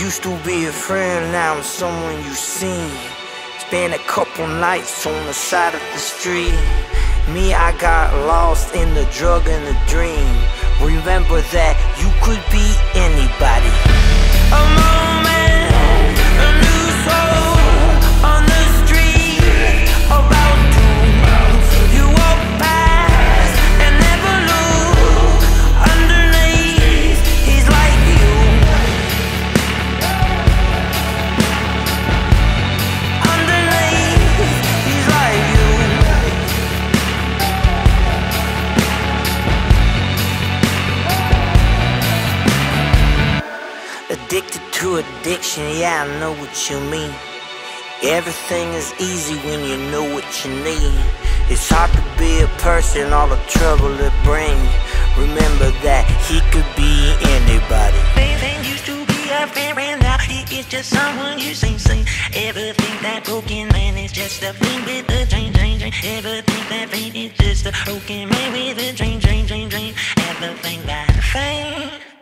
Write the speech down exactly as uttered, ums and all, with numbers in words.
Used to be a friend, now I'm someone you seen. Spent a couple nights on the side of the street. Me, I got lost in the drug and the dream. Remember that you could be anybody. A moment, a new soul on the street, about to you walk past and never look underneath. He's like you. Underneath, he's like you. Addicted to addiction, yeah, I know what you mean. Everything is easy when you know what you need. It's hard to be a person, all the trouble it brings. Remember that he could be anybody. Everything used to be a friend, and now he is just someone you see, see. Ever think that broken man is just a fiend with a dream, dream, dream? Ever think that fiend is just a broken man with a dream, dream, dream, dream? Ever think that fame